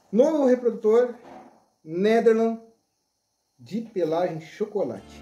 Novo reprodutor Nederland de pelagem chocolate.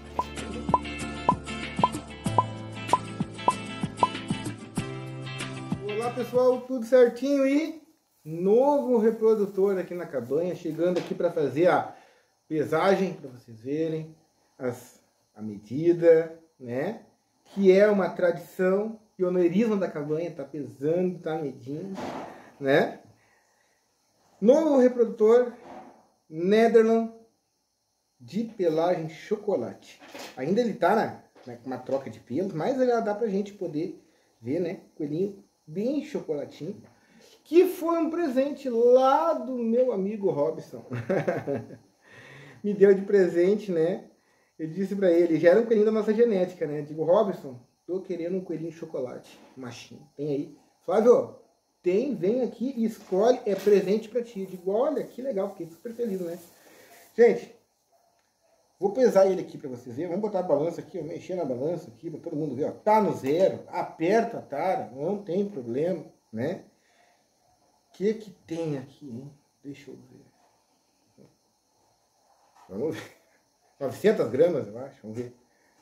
Olá pessoal, tudo certinho? E novo reprodutor aqui na cabanha, chegando aqui para fazer a pesagem, para vocês verem a medida, né? Que é uma tradição, pioneirismo da cabanha, tá pesando, tá medindo, né? Novo reprodutor Nederland de pelagem chocolate. Ainda ele tá uma troca de pelos, mas já dá pra gente poder ver, né? Coelhinho bem chocolatinho. Que foi um presente lá do meu amigo Robson. Me deu de presente, né? Eu disse pra ele, já era um coelhinho da nossa genética, né? Digo, Robson, tô querendo um coelhinho chocolate, machinho. Tem aí? Flávio, tem, vem aqui e escolhe, é presente pra ti. Eu digo, olha, que legal, fiquei super feliz, né? Gente, vou pesar ele aqui pra vocês verem. Vamos botar a balança aqui, eu mexer na balança aqui pra todo mundo ver, ó. Tá no zero, aperta a tara, não tem problema, né? O que tem aqui, hein? Deixa eu ver. Vamos ver. 900 gramas, eu acho. Vamos ver.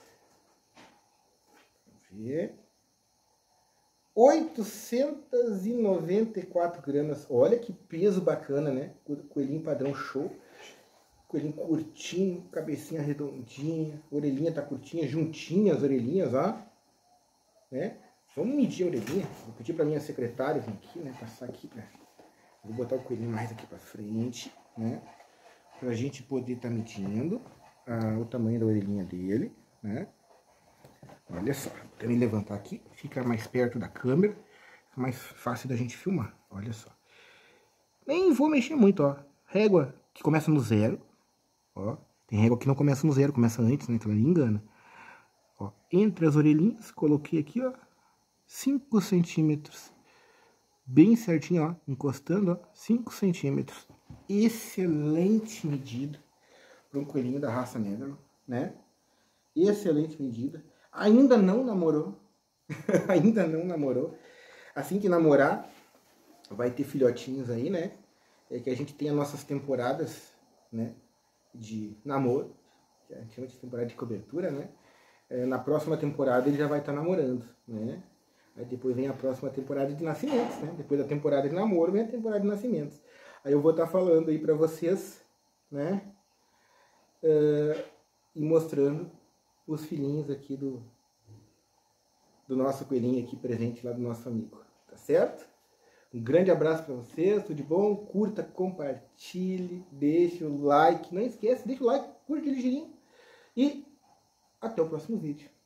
894 gramas. Olha que peso bacana, né? Coelhinho padrão show. Coelhinho curtinho, cabecinha redondinha, orelhinha tá curtinha, juntinha as orelhinhas, ó. Né? Vamos medir a orelhinha. Vou pedir pra minha secretária vir aqui, né? Passar aqui pra... Vou botar o coelhinho mais aqui pra frente, né? Pra gente poder estar medindo o tamanho da orelhinha dele, né? Olha só, vou também levantar aqui, fica mais perto da câmera, fica mais fácil da gente filmar, olha só. Nem vou mexer muito, ó. Régua que começa no zero, ó. Tem régua que não começa no zero, começa antes, né? Então ela engana. Ó, entre as orelhinhas, coloquei aqui, ó, 5 centímetros. Bem certinho, ó, encostando, ó, 5 centímetros. Excelente medida para um coelhinho da raça Nederland, né? Excelente medida. Ainda não namorou. Ainda não namorou. Assim que namorar, vai ter filhotinhos aí, né? É que a gente tem as nossas temporadas, né? De namoro. Que a gente chama de temporada de cobertura, né? Na próxima temporada ele já vai estar namorando, né? Aí depois vem a próxima temporada de nascimentos, né? Depois da temporada de namoro vem a temporada de nascimentos. Aí eu vou estar falando aí pra vocês, né? E mostrando os filhinhos aqui do nosso coelhinho aqui presente lá do nosso amigo, tá certo? Um grande abraço para vocês, tudo de bom? Curta, compartilhe, deixa o like, não esquece, deixa o like, curte ligeirinho e até o próximo vídeo.